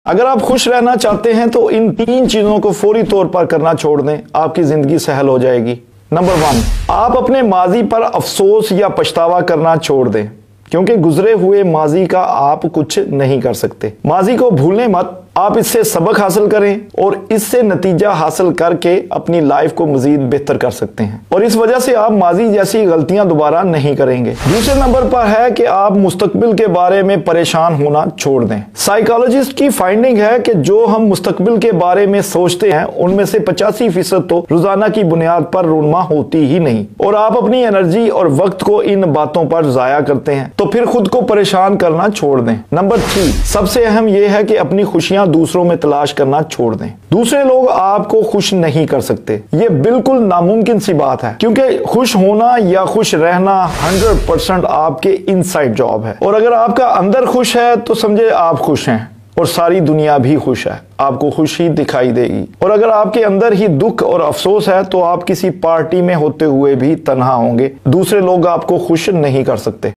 اگر آپ خوش رہنا چاہتے ہیں تو ان 3 چیزوں کو فوری طور پر کرنا چھوڑ دیں، آپ کی زندگی سہل ہو جائے گی۔ نمبر 1، آپ اپنے ماضی پر افسوس یا پچھتاوا کرنا چھوڑ دیں، کیونکہ گزرے ہوئے ماضی کا آپ کچھ نہیں کر سکتے۔ ماضی کو بھولیں مت، آپ اس سے سبق حاصل کریں اور اس سے نتیجہ حاصل کر کے اپنی لائف کو مزید بہتر کر سکتے ہیں، اور اس وجہ سے آپ ماضی جیسی غلطیاں دوبارہ نہیں کریں گے۔ دوسرے نمبر پر ہے کہ آپ مستقبل کے بارے میں پریشان ہونا چھوڑ دیں۔ سائیکالوجسٹ کی فائنڈنگ ہے کہ جو ہم مستقبل کے بارے میں سوچتے ہیں ان میں سے 85% تو روزانہ کی بنیاد پر رونما ہوتی ہی نہیں، اور آپ اپنی انرجی اور وقت کو ان باتوں پر ضائع کرتے ہیں، تو پھر خود کو پریشان کرنا چھوڑ دیں۔ نمبر 3، سب سے اہم یہ ہے کہ اپنی خوشیاں دوسروں میں تلاش کرنا چھوڑ دیں۔ دوسرے لوگ آپ کو خوش نہیں کر سکتے، یہ بالکل ناممکن سی بات ہے، کیونکہ خوش ہونا یا خوش رہنا 100% آپ کے انسائڈ جاب ہے، اور اگر آپ کا اندر خوش ہے تو سمجھے آپ خوش ہیں، اور ساری دنیا بھی خوش ہے، آپ کو خوشی دکھائی دے گی۔ اور اگر آپ کے اندر ہی دکھ اور افسوس ہے تو آپ کسی پارٹی میں ہوتے ہوئے بھی تنہا ہوں گے، دوسرے لوگ آپ کو خوش نہیں کر سکتے۔